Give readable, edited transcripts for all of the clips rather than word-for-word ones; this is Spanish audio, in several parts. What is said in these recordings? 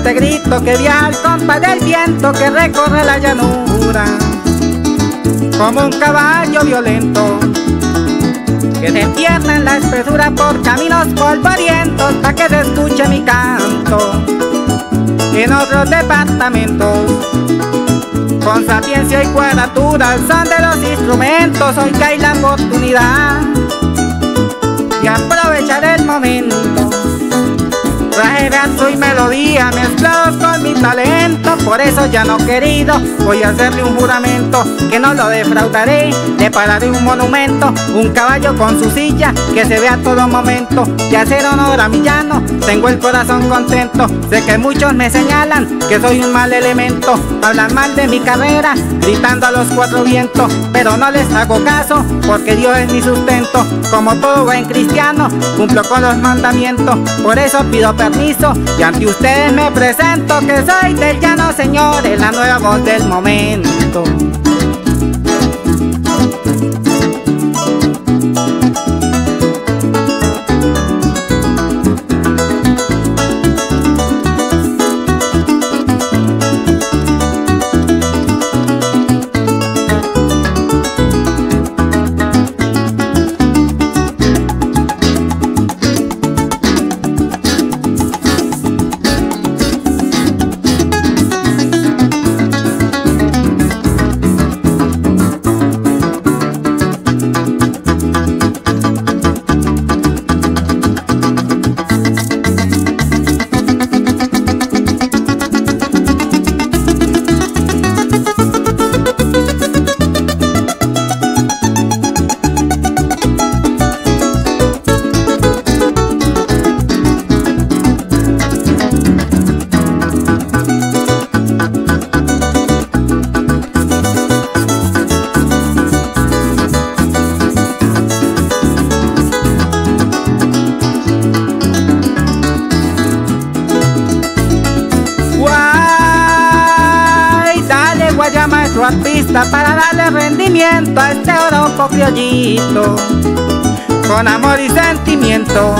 este grito que viaja al compás del viento que recorre la llanura, como un caballo violento que se entierra en la espesura por caminos polvorientos, pa' que se escuche mi canto en otros departamentos. Con sapiencia y cuadratura al son de los instrumentos, hoy que hay la oportunidad y aprovechar el momento. Traje verso y melodía mezclados con mi talento, por eso ya no querido voy a hacerle un juramento que no lo defraudaré. Le pararé un monumento, un caballo con su silla que se vea a todo momento, y hacer honor a mi llano tengo el corazón contento. Sé que muchos me señalan que soy un mal elemento, hablan mal de mi carrera gritando a los cuatro vientos, pero no les hago caso porque Dios es mi sustento. Como todo buen cristiano cumplo con los mandamientos, por eso pido permiso y ante ustedes me presento que soy del llano, señores, la nueva voz del momento. Maestro artista, para darle rendimiento a este oroco criollito, con amor y sentimiento,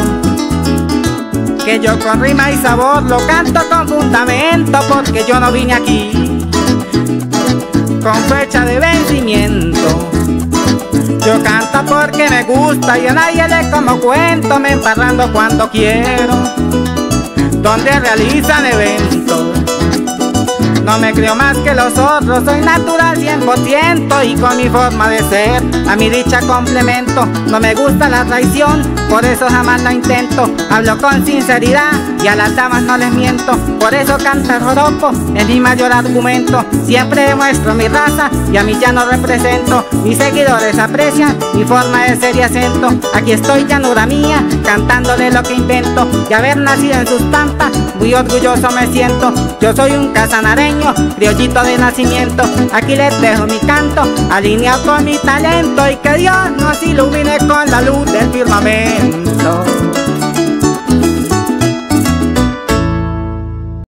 que yo con rima y sabor lo canto con fundamento, porque yo no vine aquí con fecha de vencimiento. Yo canto porque me gusta y a nadie le como cuento, me emparrando cuando quiero, donde realizan eventos. No me creo más que los otros, soy natural 100% y con mi forma de ser a mi dicha complemento. No me gusta la traición, por eso jamás la intento. Hablo con sinceridad y a las damas no les miento, por eso canta el joropo, es mi mayor argumento. Siempre demuestro mi raza y a mí ya no represento. Mis seguidores aprecian mi forma de ser y acento. Aquí estoy, llanura mía, cantándole lo que invento. De haber nacido en sus pampas, muy orgulloso me siento. Yo soy un casanareño, criollito de nacimiento. Aquí les dejo mi canto, alineado con mi talento, y que Dios nos ilumine con la luz del firmamento.